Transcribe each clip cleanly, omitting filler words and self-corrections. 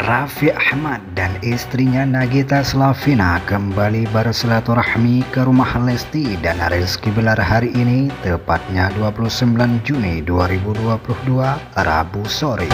Raffi Ahmad dan istrinya Nagita Slavina kembali bersilaturahmi ke rumah Lesti dan Rizky Bilar hari ini, tepatnya 29 Juni 2022, Rabu sore.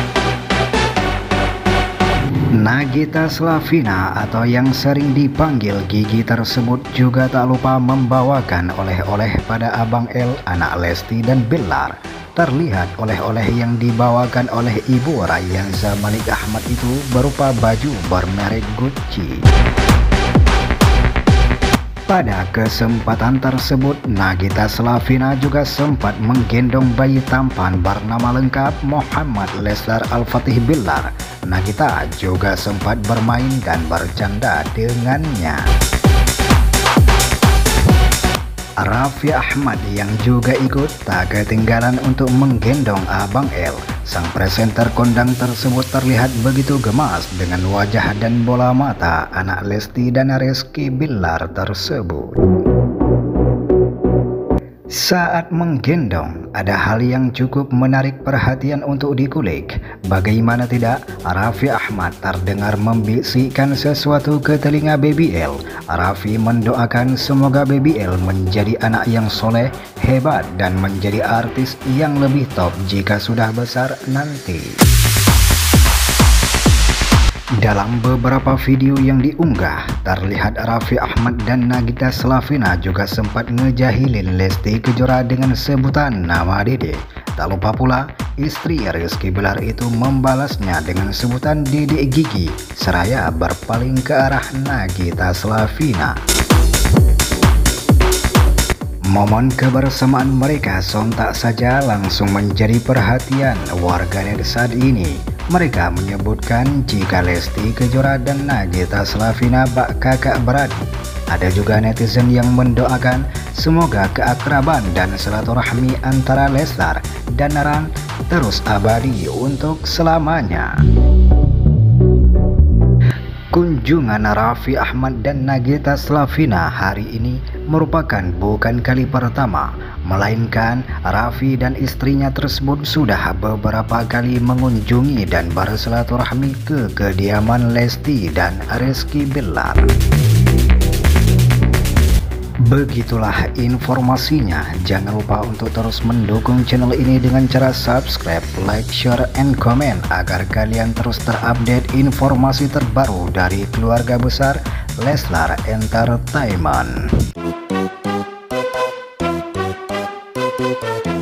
Nagita Slavina atau yang sering dipanggil Gigi tersebut juga tak lupa membawakan oleh-oleh pada Abang L, anak Lesti dan Bilar. Terlihat oleh-oleh yang dibawakan oleh ibu Rayhanza Malik Ahmad itu berupa baju bermerek Gucci. Pada kesempatan tersebut, Nagita Slavina juga sempat menggendong bayi tampan bernama lengkap Muhammad Leslar Al-Fatih Bilar. Nagita juga sempat bermain dan bercanda dengannya. Raffi Ahmad yang juga ikut tak ketinggalan untuk menggendong Abang L. Sang presenter kondang tersebut terlihat begitu gemas dengan wajah dan bola mata anak Lesti dan Rizky Bilar tersebut. Saat menggendong, ada hal yang cukup menarik perhatian untuk dikulik. Bagaimana tidak, Raffi Ahmad terdengar membisikkan sesuatu ke telinga Baby L. Raffi mendoakan semoga Baby L menjadi anak yang soleh, hebat, dan menjadi artis yang lebih top jika sudah besar nanti. Dalam beberapa video yang diunggah, terlihat Raffi Ahmad dan Nagita Slavina juga sempat ngejahilin Lesti Kejora dengan sebutan nama Dede. Tak lupa pula, istri Rizky Bilar itu membalasnya dengan sebutan Dede Gigi, seraya berpaling ke arah Nagita Slavina. Momen kebersamaan mereka sontak saja langsung menjadi perhatian warganet saat ini. Mereka menyebutkan jika Lesti Kejora dan Nagita Slavina bak kakak beradik. Ada juga netizen yang mendoakan semoga keakraban dan silaturahmi antara Leslar dan Naran terus abadi untuk selamanya. Kunjungan Raffi Ahmad dan Nagita Slavina hari ini merupakan bukan kali pertama, melainkan Raffi dan istrinya tersebut sudah beberapa kali mengunjungi dan bersilaturahmi ke kediaman Lesti dan Rizky Bilar. Begitulah informasinya. Jangan lupa untuk terus mendukung channel ini dengan cara subscribe, like, share, and comment agar kalian terus terupdate informasi terbaru dari keluarga besar Leslar Entertainment.